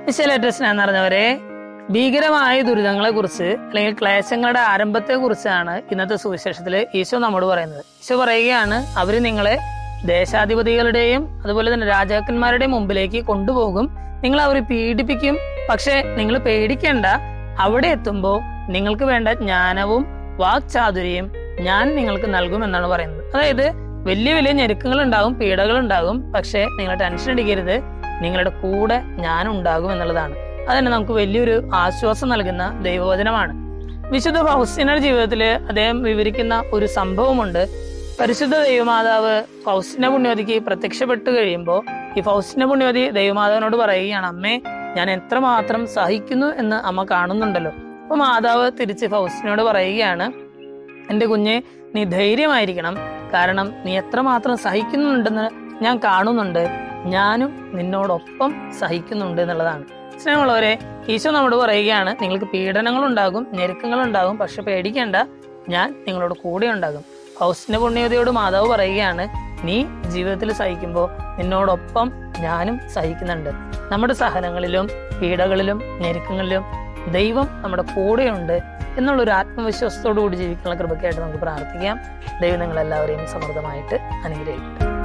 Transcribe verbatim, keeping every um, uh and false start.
വിശേഷ എന്ന് പറഞ്ഞവരെ, ഭീകരമായ ദുരിതങ്ങളെ കുറിച്ച് അല്ലെങ്കിൽ ക്ലേശങ്ങളുടെ ആരംഭത്തെ കുറിച്ചാണ് ഇന്നത്തെ സുവിശേഷത്തില് ഈശോ നമ്മോട് പറയുന്നത്. ഈശോ പറയുകയാണ്, അവര് നിങ്ങളെ ദേശാധിപതികളുടെയും അതുപോലെ തന്നെ രാജാക്കന്മാരുടെയും മുമ്പിലേക്ക് കൊണ്ടുപോകും, നിങ്ങൾ അവരെ പീഡിപ്പിക്കും. പക്ഷെ നിങ്ങൾ പേടിക്കേണ്ട, അവിടെ എത്തുമ്പോൾ നിങ്ങൾക്ക് വേണ്ട ജ്ഞാനവും വാക്ചാതുര്യം ഞാൻ നിങ്ങൾക്ക് നൽകും എന്നാണ് പറയുന്നത്. അതായത് വലിയ വലിയ ഞെരുക്കങ്ങൾ ഉണ്ടാകും, പീഡകൾ ഉണ്ടാകും, പക്ഷെ നിങ്ങൾ ടെൻഷൻ അടിക്കരുത്, നിങ്ങളുടെ കൂടെ ഞാൻ ഉണ്ടാകും എന്നുള്ളതാണ്. അതന്നെ നമുക്ക് വലിയൊരു ആശ്വാസം നൽകുന്ന ദൈവവചനമാണ്. വിശുദ്ധ ഫൗസ്റ്റീനയുടെ ജീവിതത്തില് അദ്ദേഹം വിവരിക്കുന്ന ഒരു സംഭവമുണ്ട്. പരിശുദ്ധ ദൈവമാതാവ് ഫൗസ്റ്റീന പുണ്യവതിക്ക് പ്രത്യക്ഷപ്പെട്ടു കഴിയുമ്പോൾ ഈ ഫൗസ്റ്റീന പുണ്യവതി ദൈവമാതാവിനോട് പറയുകയാണ്, അമ്മേ, ഞാൻ എത്രമാത്രം സഹിക്കുന്നു എന്ന് അമ്മ കാണുന്നുണ്ടല്ലോ. അപ്പൊ മാതാവ് തിരിച്ച് ഫൗസ്റ്റീനയോട് പറയുകയാണ്, എന്റെ കുഞ്ഞെ, നീ ധൈര്യമായിരിക്കണം, കാരണം നീ എത്രമാത്രം സഹിക്കുന്നുണ്ടെന്ന് ഞാൻ കാണുന്നുണ്ട്, ഞാനും നിന്നോടൊപ്പം സഹിക്കുന്നുണ്ട് എന്നുള്ളതാണ്. സ്നേഹമുള്ളവരെ, ഈശോ നമ്മോട് പറയുകയാണ്, നിങ്ങൾക്ക് പീഡനങ്ങൾ ഉണ്ടാകും, ഞെരുക്കങ്ങൾ ഉണ്ടാകും, പക്ഷെ പേടിക്കേണ്ട, ഞാൻ നിങ്ങളോട് കൂടെ ഉണ്ടാകും. ഫൗസ്റ്റീന പുണ്യവതിയോട് മാതാവ് പറയുകയാണ്, നീ ജീവിതത്തിൽ സഹിക്കുമ്പോൾ നിന്നോടൊപ്പം ഞാനും സഹിക്കുന്നുണ്ട്. നമ്മുടെ സഹനങ്ങളിലും പീഡകളിലും ഞെരുക്കങ്ങളിലും ദൈവം നമ്മുടെ കൂടെയുണ്ട് എന്നുള്ളൊരു ആത്മവിശ്വാസത്തോടു കൂടി ജീവിക്കാനുള്ള കൃപയ്ക്കായിട്ട് നമുക്ക് പ്രാർത്ഥിക്കാം. ദൈവം നിങ്ങളെല്ലാവരെയും സമൃദ്ധമായിട്ട് അനുഗ്രഹിക്കട്ടെ.